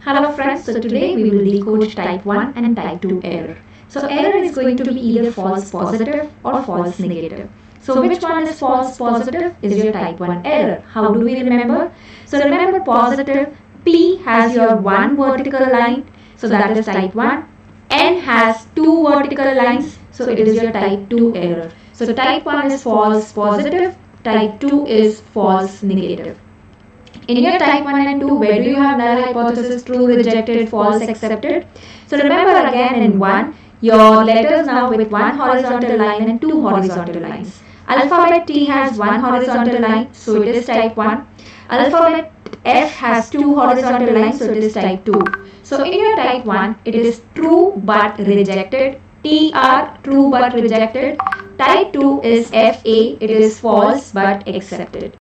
Hello friends, so today we will decode type 1 and type 2 error. So error is going to be either false positive or false negative. So which one is false positive is your type 1 error. How do we remember? So remember positive, P has your one vertical line, so that is type 1. N has two vertical lines, so it is your type 2 error. So type 1 is false positive, type 2 is false negative. In your type 1 and 2, where do you have null hypothesis, true, rejected, false, accepted? So remember again in 1, your letters now with one horizontal line and two horizontal lines. Alphabet T has one horizontal line, so it is type 1. Alphabet F has two horizontal lines, so it is type 2. So in your type 1, it is true but rejected. TR, true but rejected. Type 2 is FA, it is false but accepted.